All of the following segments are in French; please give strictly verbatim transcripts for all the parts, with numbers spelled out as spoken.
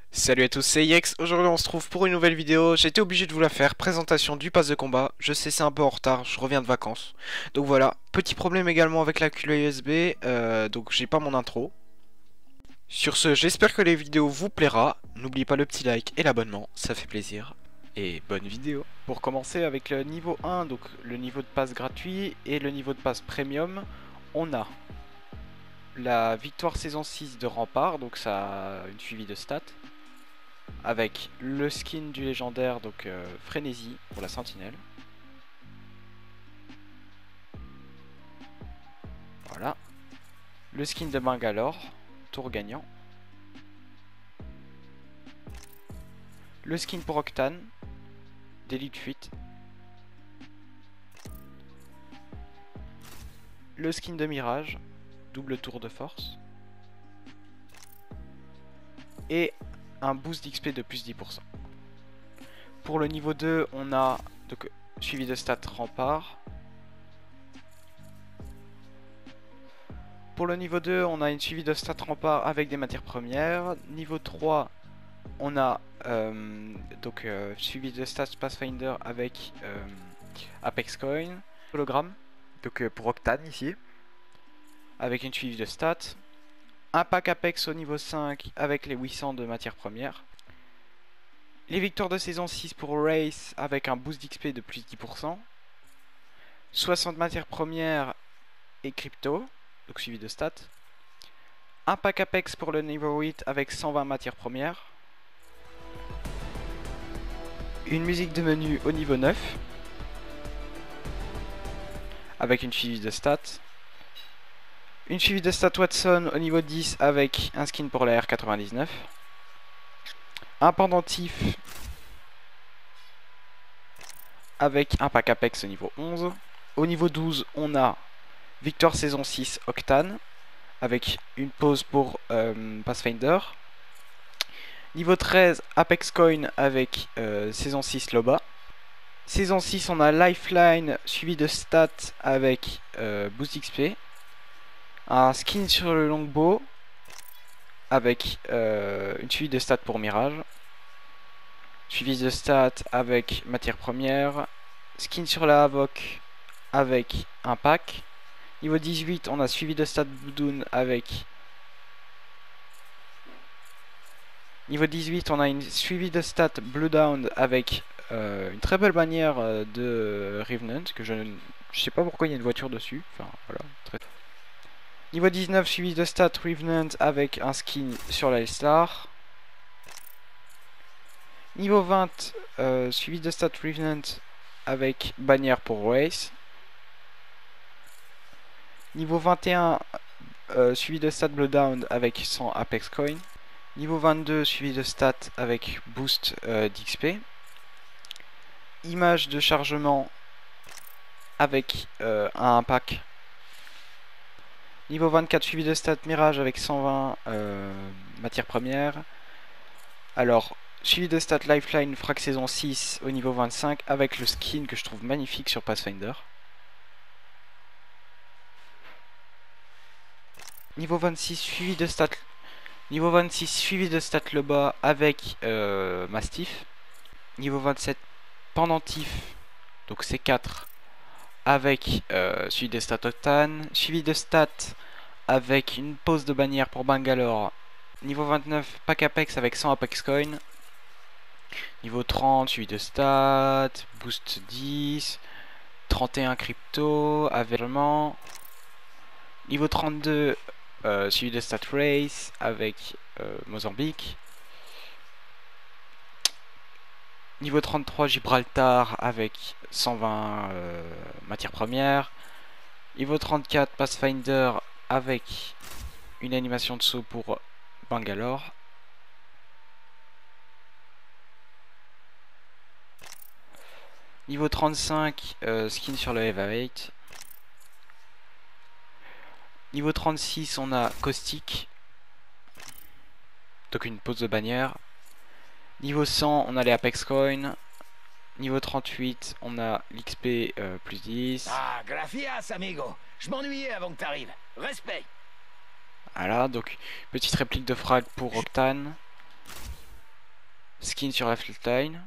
Salut à tous, c'est Yex. Aujourd'hui on se trouve pour une nouvelle vidéo. J'étais obligé de vous la faire, présentation du pass de combat. Je sais, c'est un peu en retard, je reviens de vacances. Donc voilà, petit problème également avec la clé U S B, euh, donc j'ai pas mon intro. Sur ce, j'espère que les vidéos vous plaira. N'oubliez pas le petit like et l'abonnement, ça fait plaisir. Et bonne vidéo. Pour commencer avec le niveau un, donc le niveau de passe gratuit et le niveau de passe premium, on a la victoire saison six de Rempart, donc ça a une suivi de stats. Avec le skin du légendaire, donc euh, Frénésie pour la sentinelle. Voilà. Le skin de Bangalore, tour gagnant. Le skin pour Octane, délit de fuite. Le skin de Mirage, double tour de force. Et un boost d'X P de plus dix pour cent. Pour le niveau deux, on a donc, suivi de stats Rempart. Pour le niveau deux, on a une suivi de stats Rempart avec des matières premières. Niveau trois, on a euh, donc euh, suivi de stats Pathfinder avec euh, Apex Coin, hologramme, donc euh, pour Octane ici, avec une suivi de stats. Un pack Apex au niveau cinq avec les huit cents de matières premières. Les victoires de saison six pour Race avec un boost d'X P de plus dix pour cent. soixante matières premières et crypto, donc suivi de stats. Un pack Apex pour le niveau huit avec cent vingt matières premières. Une musique de menu au niveau neuf avec une suivi de stats. Une suivi de stats Watson au niveau dix avec un skin pour la R quatre-vingt-dix-neuf. Un pendentif avec un pack Apex au niveau onze. Au niveau douze, on a Victoire saison six Octane avec une pause pour euh, Pathfinder. Niveau treize, Apex Coin avec euh, saison six Loba. Saison six, on a Lifeline suivi de stats avec euh, Boost X P. Un skin sur le longbow avec euh, une suivi de stats pour Mirage. Suivi de stats avec matière première. Skin sur la Havoc avec un pack. Niveau dix-huit, on a suivi de stats Bloodoon avec... Niveau dix-huit, on a une suivi de stats Bloodhound avec euh, une très belle bannière euh, de Revenant, que je ne je sais pas pourquoi il y a une voiture dessus. Enfin, voilà. Très... Niveau dix-neuf, suivi de stats Revenant avec un skin sur la Star. Niveau vingt, euh, suivi de stats Revenant avec bannière pour Race. Niveau vingt et un, euh, suivi de stats Bloodhound avec cent Apex Coin. Niveau vingt-deux, suivi de stats avec boost euh, d'X P. Image de chargement avec euh, un pack. Niveau vingt-quatre, suivi de stats Mirage avec cent vingt euh, matières premières. Alors, suivi de stats Lifeline Frac saison six au niveau vingt-cinq avec le skin que je trouve magnifique sur Pathfinder. Niveau vingt-six, suivi de stats Niveau vingt-six, suivi de stats Loba avec euh, Mastiff. Niveau vingt-sept, pendentif, donc C quatre, avec euh, suivi de stats Octane. Suivi de stats avec une pause de bannière pour Bangalore. Niveau vingt-neuf, pack Apex avec cent Apex Coin. Niveau trente, suivi de stats, boost dix, trente et un crypto, avènement. Niveau trente-deux, euh, suivi de stats Race avec euh, Mozambique. Niveau trente-trois, Gibraltar avec cent vingt euh, matières premières. Niveau trente-quatre, Pathfinder avec une animation de saut pour Bangalore. Niveau trente-cinq, euh, skin sur le Eva huit. Niveau trente-six, on a Caustic, donc une pause de bannière. Niveau cent, on a les Apex Coin. Niveau trente-huit, on a l'X P euh, plus dix. Ah, gracias, amigo. Je m'ennuyais avant que t'arrives. Respect. Voilà, donc petite réplique de frag pour Octane. Skin sur la flatline.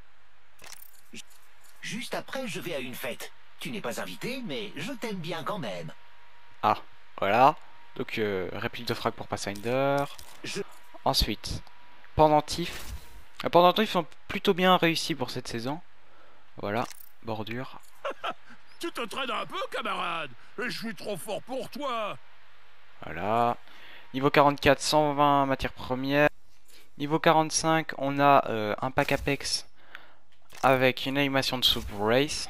Juste après, je vais à une fête. Tu n'es pas invité, mais je t'aime bien quand même. Ah, voilà. Donc, euh, réplique de frag pour Pathfinder. Je... Ensuite, pendentif. Les pendentifs sont plutôt bien réussis pour cette saison. Voilà, bordure. Tu te traînes un peu, camarade. Et je suis trop fort pour toi. Voilà. Niveau quarante-quatre, cent vingt matières premières. Niveau quarante-cinq, on a euh, un pack Apex avec une animation de Super Race.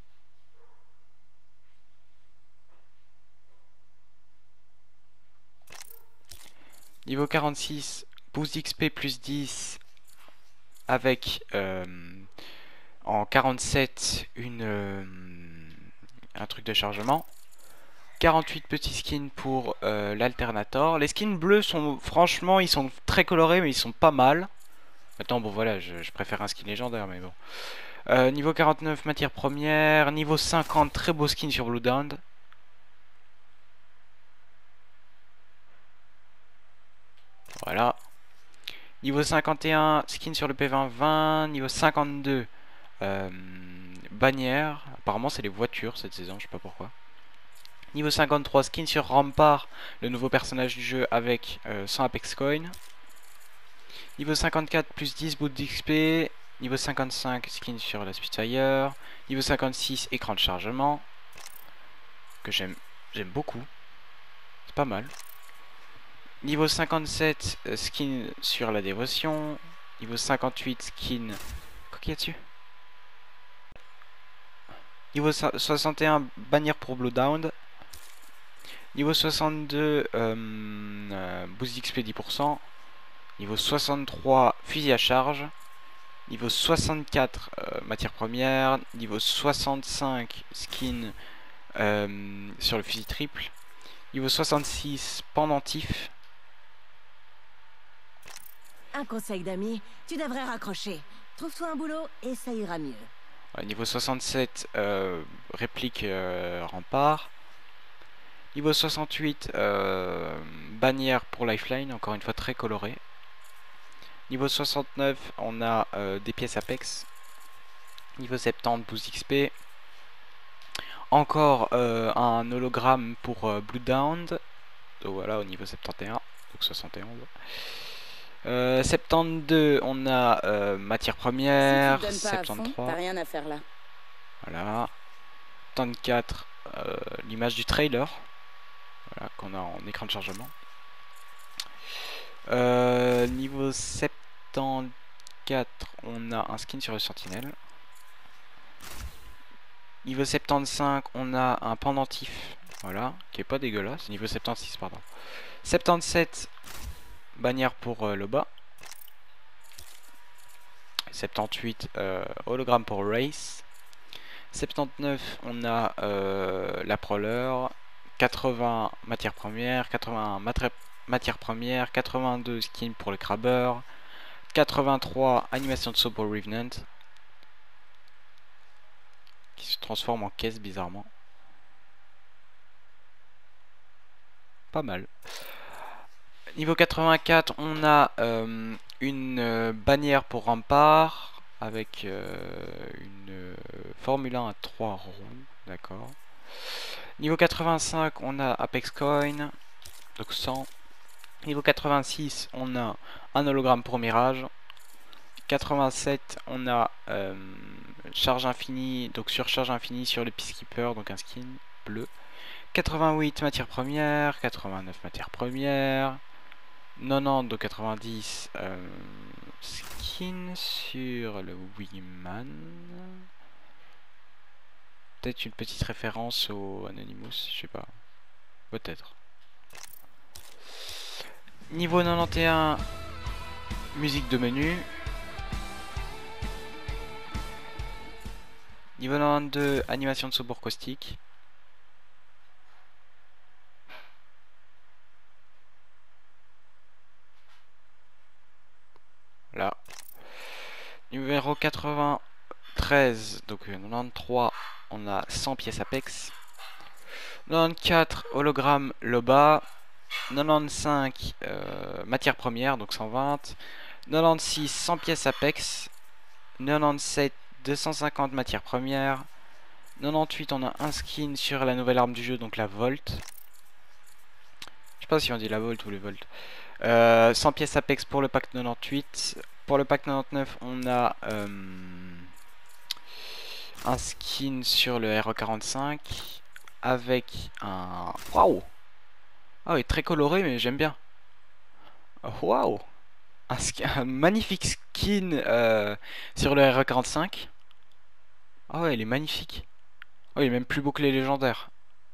Niveau quarante-six, boost d'X P plus dix avec euh, en quarante-sept une, euh, un truc de chargement. quarante-huit petits skins pour euh, l'Alternator. Les skins bleus sont franchement, ils sont très colorés mais ils sont pas mal. Attends, bon voilà, je, je préfère un skin légendaire mais bon. Euh, niveau quarante-neuf, matière première. Niveau cinquante, très beau skin sur Bloodhound. Voilà. Niveau cinquante et un, skin sur le P vingt vingt. Niveau cinquante-deux, euh, bannière. Apparemment, c'est les voitures cette saison, je sais pas pourquoi. Niveau cinquante-trois, skin sur Rampart, le nouveau personnage du jeu avec euh, cent Apex Coin. Niveau cinquante-quatre, plus dix boots d'X P. Niveau cinquante-cinq, skin sur la Spitfire. Niveau cinquante-six, écran de chargement. Que j'aime j'aime beaucoup. C'est pas mal. Niveau cinquante-sept, euh, skin sur la dévotion. Niveau cinquante-huit, skin... Quoi qu'il y a dessus? Niveau soixante et un, bannière pour Bloodhound. Niveau soixante-deux, euh, euh, boost d'X P dix pour cent. Niveau soixante-trois, fusil à charge. Niveau soixante-quatre, euh, matière première. Niveau soixante-cinq, skin euh, sur le fusil triple. Niveau soixante-six, pendentif. Un conseil d'ami, tu devrais raccrocher. Trouve-toi un boulot et ça ira mieux. Ouais, niveau soixante-sept, euh, réplique euh, rempart. Niveau soixante-huit, euh, bannière pour lifeline, encore une fois très colorée. Niveau soixante-neuf, on a euh, des pièces Apex. Niveau soixante-dix, boost d'X P. Encore euh, un hologramme pour euh, Bloodhound. Donc voilà, au niveau soixante et un, donc soixante et onze. Euh, soixante-douze, on a euh, matière première. Si tu te donnes pas à fond, soixante-treize, t'as rien à faire là. voilà. soixante-quatre, euh, l'image du trailer. Voilà, qu'on a en écran de chargement. Euh, niveau soixante-quatorze, on a un skin sur le sentinelle. Niveau soixante-quinze, on a un pendentif. Voilà, qui est pas dégueulasse. Niveau soixante-seize, pardon. soixante-dix-sept, bannière pour euh, le bas. soixante-dix-huit, euh, hologramme pour Race. soixante-dix-neuf, on a euh, la Prowler. quatre-vingts, matière première. quatre-vingt-un, matière première. quatre-vingt-deux, skin pour le Crabber. quatre-vingt-trois, animation de saut pour Revenant. Qui se transforme en caisse bizarrement. Pas mal. Niveau quatre-vingt-quatre, on a euh, une euh, bannière pour Rampart avec euh, une euh, Formule un à trois roues, d'accord. Niveau quatre-vingt-cinq, on a Apex Coin, donc cent. Niveau quatre-vingt-six, on a un hologramme pour Mirage. quatre-vingt-sept, on a euh, charge infinie, donc surcharge infinie sur le Peacekeeper, donc un skin bleu. quatre-vingt-huit, matière première. quatre-vingt-neuf, matière première. quatre-vingt-dix de quatre-vingt-dix, euh, skin sur le Wingman. Peut-être une petite référence au Anonymous, je sais pas. Peut-être. Niveau quatre-vingt-onze, musique de menu. Niveau quatre-vingt-douze, animation de secours caustique. Là. Numéro quatre-vingt-treize, donc quatre-vingt-treize, on a cent pièces Apex. quatre-vingt-quatorze, hologramme Loba. quatre-vingt-quinze, euh, matière première, donc cent vingt. quatre-vingt-seize cent pièces Apex. quatre-vingt-dix-sept deux cent cinquante matières premières. quatre-vingt-dix-huit on a un skin sur la nouvelle arme du jeu, donc la Volt. Je sais pas si on dit la Volt ou les Volt. Euh, cent pièces Apex pour le pack quatre-vingt-dix-huit. Pour le pack quatre-vingt-dix-neuf on a euh, un skin sur le R E quarante-cinq avec un... Waouh! Ah oui, très coloré mais j'aime bien. Waouh! Un, un magnifique skin euh, sur le R E quarante-cinq. Ah ouais, il est magnifique. Oh, il est même plus beau que les légendaires.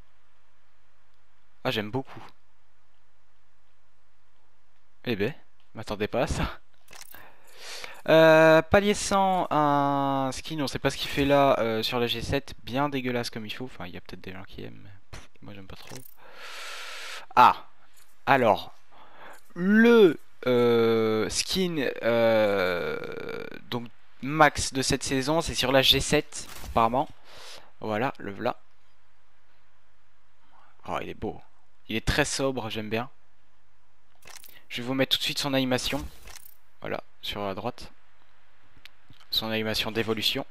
Ah, j'aime beaucoup. Eh ben, m'attendais pas à ça. Euh, palier cent, un skin, on sait pas ce qu'il fait là euh, sur la G sept, bien dégueulasse comme il faut. Enfin, il y a peut-être des gens qui aiment, mais pff, moi j'aime pas trop. Ah, alors, le euh, skin euh, donc max de cette saison, c'est sur la G sept apparemment. Voilà, le voilà. Oh, il est beau. Il est très sobre, j'aime bien. Je vais vous mettre tout de suite son animation. Voilà, sur la droite. Son animation d'évolution.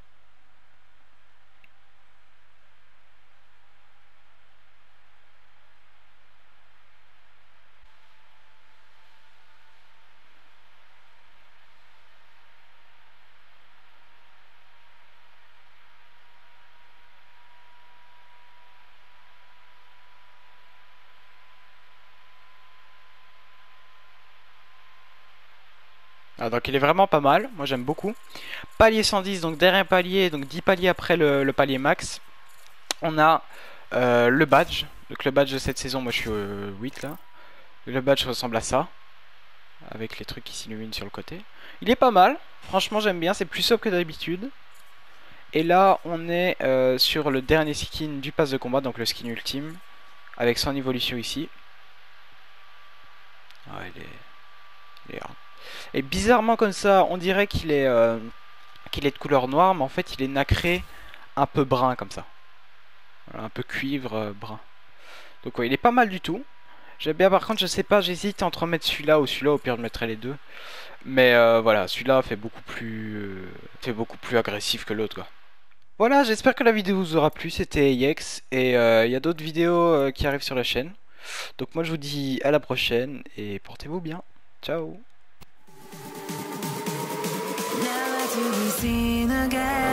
Ah, donc il est vraiment pas mal, moi j'aime beaucoup. Palier cent dix, donc dernier palier, donc dix paliers après le, le palier max. On a euh, le badge, donc le badge de cette saison, moi je suis au huit là. Le badge ressemble à ça, avec les trucs qui s'illuminent sur le côté. Il est pas mal, franchement j'aime bien, c'est plus sobre que d'habitude. Et là on est euh, sur le dernier skin du pass de combat, donc le skin ultime, avec son évolution ici. Ah, il est... Il est hard. Et bizarrement comme ça, on dirait qu'il est, euh, qu'il est de couleur noire, mais en fait il est nacré un peu brun comme ça. Voilà, un peu cuivre euh, brun. Donc ouais, il est pas mal du tout. J'aime bien, par contre je sais pas, j'hésite entre mettre celui-là ou celui-là, au pire je mettrai les deux. Mais euh, voilà, celui-là fait beaucoup plus euh, fait beaucoup plus agressif que l'autre quoi. Voilà, j'espère que la vidéo vous aura plu, c'était Yex, et il euh, y a d'autres vidéos euh, qui arrivent sur la chaîne. Donc moi je vous dis à la prochaine, et portez-vous bien. Ciao. To be seen again.